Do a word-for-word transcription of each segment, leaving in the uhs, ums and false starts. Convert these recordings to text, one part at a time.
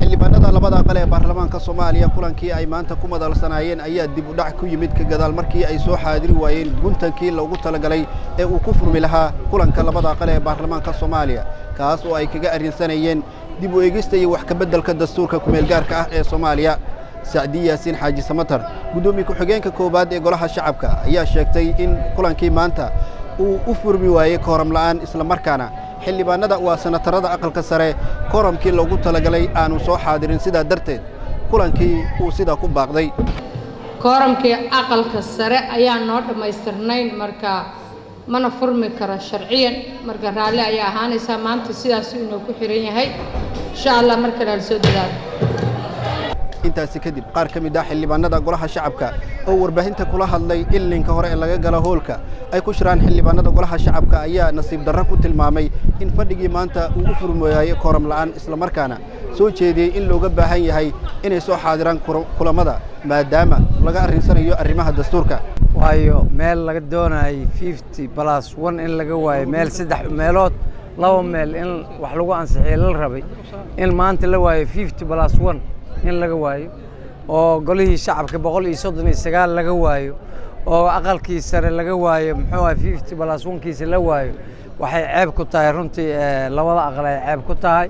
xildhibaanada labada aqal ee baarlamaanka Soomaaliya kulankii ay maanta ku madalsanayeen ayaa dib u dhac ku yimid ka gadaal markii ay soo xaadiri waayeen guntankii loogu talagalay ee uu ku furmi lahaa kulanka labada aqal ee baarlamaanka Soomaaliya kaas oo ay kaga arinsanayeen dib u eegista iyo wax ka beddelka dastuurka ku meel gaarka ah ee Soomaaliya Saacidi Yaasiin Xaaji Samatar gudoomiye ku xigeenka koobaad ee golaha shacabka ayaa sheegtay in kulankii maanta uu u furmi waayay kooram la'aan isla markaana xildhibaanada waa senatarada aqalka sare kooramkii loogu talagalay aanu soo xaadirin sida darteed kulankii uu sida ku baaqday kooramkii aqalka sare ayaa noo dhameystirnayn marka mana furmi karo sharciyan marka raali ayaa ahaanaysa maanta sidaas inuu ku xiran yahay insha Allah marka la soo dadaalo intaasi kadib qaar ka mid ah xildhibaanada golaha shacabka oo warbaahinta kula hadlay ilinka hore ee laga galo hoolka ay ku shiraan xildhibaanada golaha shacabka ayaa nasiib darro ku tilmaamay in fadhigii maanta uu u furmayo kooram la'aan isla markaana soo jeediyay in looga baahan yahay inay soo xaadiraan kulamada maadaama laga arinsanayo arrimaha dastuurka waayo meel laga doonay fifty plus one in laga waayo meel saddex meelood laba meel in wax lagu ansixiyo la rabay in maanta la waayo fifty plus one in laga waayo oo golihii shacabka boqol iyo soddon iyo sagaal laga waayo oo aqalkii sare laga waayo muxuu ahaa fifty plus one kiisa la waayo waxay ceeb ku tahay runtii labada aqal ay ceeb ku tahay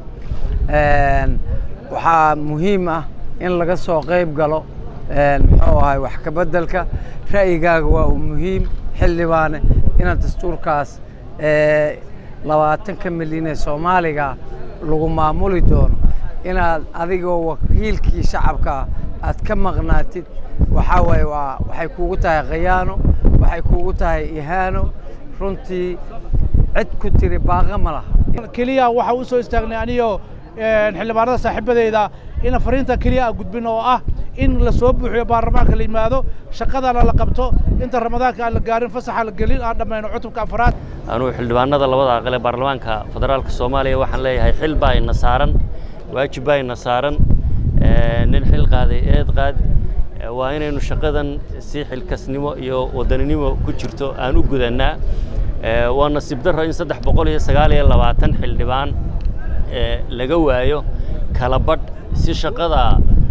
waxaa muhiim ah in laga soo qayb galo muxuu ahaa wax ka beddelka ra'yigaaga waa muhiim xildhibaane inaad dastuurkaas labaatanka milyan ee Soomaaliga lagu maamuli doono inaad adigoo wakiilkii shacabka aad ka maqnaatid waxa way waxay kuugu tahay khiyaano waxay kuugu tahay ihaano runtii cid ku tiri baaqa ma laha kaliya waxa uu soo istaagnay aniyo xildhibaanada saaxiibadeyda in fariinta kaliya gudbin oo ah in la soo buuxiyo baarlamaanka la yimaado shaqada la qabto inta ramadaanka aan la gaarin fasaxa la gelin aan dhamayno cutubka afraad anuu xildhibaanada labada aqal ee baarlamaanka federaalka Soomaaliya waxaan leeyahay xil baa ina saaran واجب باين صارن ننحل قاضي إيد قاد وإنه شقدن سيح الكسنمو يو ودنيمو كجرتو أنو جذنا ونصيب در إن صدق بقوله سجالي الله واتن حلبان لجوايو كلابد سي شقدا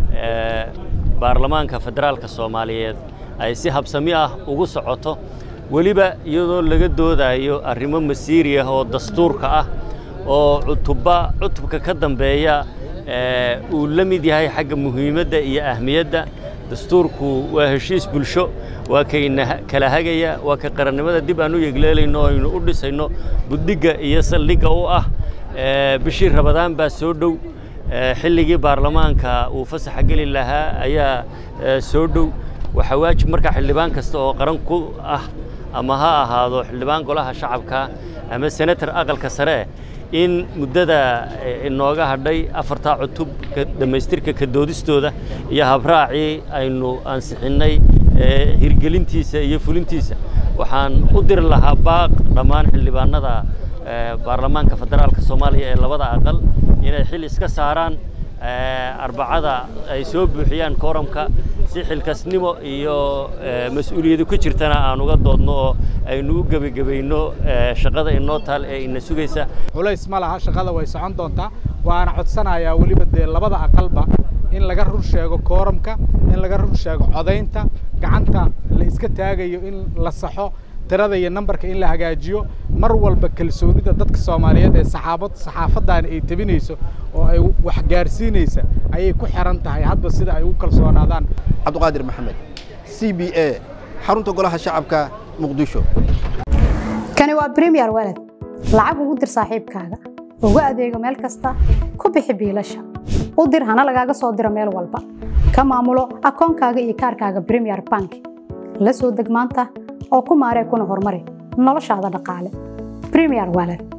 برلمان كفدرال كصوماليات أي سي حب سمية وجوس عطو وليبا يدو لجدو ذا يو الرمم مسيرية هو الدستور كأه oo cutubba cutubka ka dambeeya ee uu la mid yahay xagga muhiimadda iyo ahmiyadda dastuurku waa heshiis bulsho waa kayna kala hagaya waa ka qarannimada dib aanu yeegleelayno aynu u dhisayno buddiga iyo saldhigga u ah ee bishii Ramadaan baa soo dhow xilligii baarlamaanka uu fasaxa gali lahaa ayaa soo dhow waxa waajib marka xildhibaan kasta oo qaran ku ah ama ha ahaado xildhibaan golaha shacabka ama senator aqalka sare in muddada inooga hadhay afarta cutub dhameystirka ka doodistooda iyo habraacii aynu ansixinay hirgelintiisa iyo fulintiisa waxaan u dir lahaa baaq dhammaan xildhibaanada baarlamaanka federaalka Soomaaliya ee labada aqal inay xil iska saaraan arbacada ay soo buuxiyaan kooramka si xilkasnimo iyo mas'uuliyadu ku jirtana aan uga doodno oo aynu u gabagabayno shaqada inoo taal ee ina sugaysa culays ma laha shaqada way socon doontaa waana codsanayaa waliba de labada aqalba in laga run sheego kooramka in laga run sheego codaynta gacanta la iska taagayo in la saxo tirada iyo numberka in la hagaajiyo mar walba kalsoonida dadka Soomaaliyeed ee saxaabad saxaafadan ay tabinayso oo ay wax gaarsiinaysa ayay ku xiran tahay hadba sida ay u kalsoonaadaan Cabduqaadir Maxamed C B A xarunta golaha shacabka Muqdisho kani waa Premier Wallet lacag ugu dir saaxiibkaaga ugu adeego meel kasta ku bixi biilasha u dir hana lagaaga soo diro meel walba ka maamulo akoonkaaga iyo kaarkaaga Premier Bank la soo deg maanta oo ku maaree kuna horumari noloshaada dhaqaale Premier Wallet